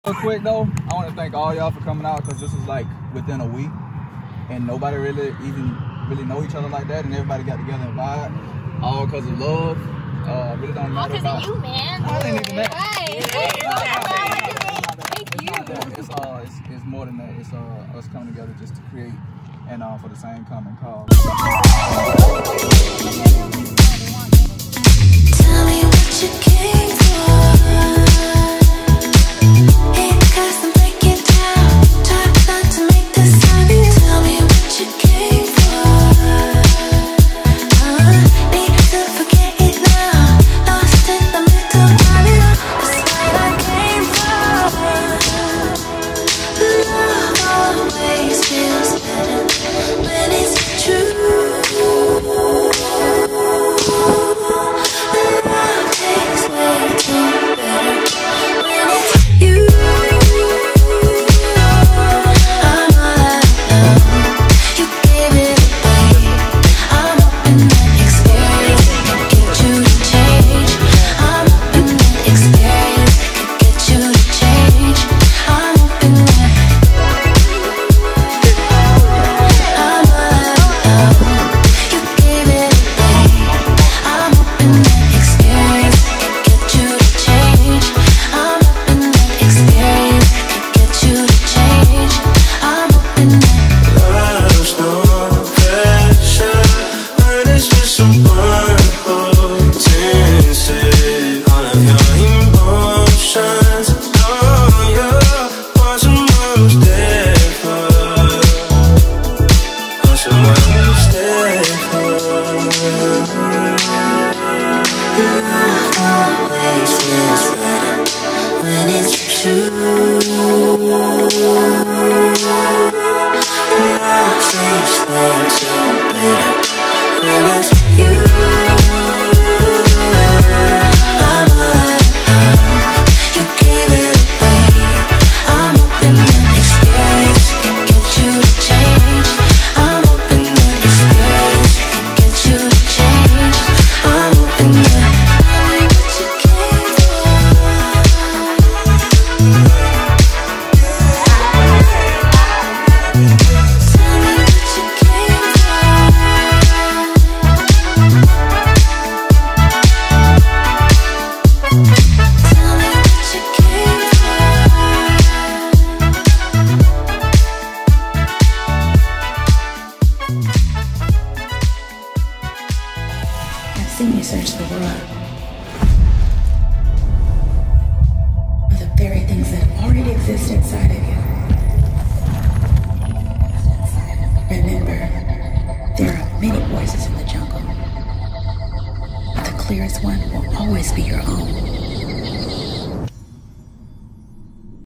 Real quick though, I want to thank all y'all for coming out because this is like within a week and nobody really know each other like that, and everybody got together and vibe, all because of love. Really don't matter about. All because of you, man. I ain't even that. Thank you. It's more than that. It's us coming together just to create and for the same common cause. Tell me what you came for. Ain't custom, break it down. Try not to make this sound. Tell me what you came for. Need to forget it now. Lost in the middle of it. That's what I came for. Love always feels better when it's true. Seen you search the world for the very things that already exist inside of you. Remember, there are many voices in the jungle, but the clearest one will always be your own.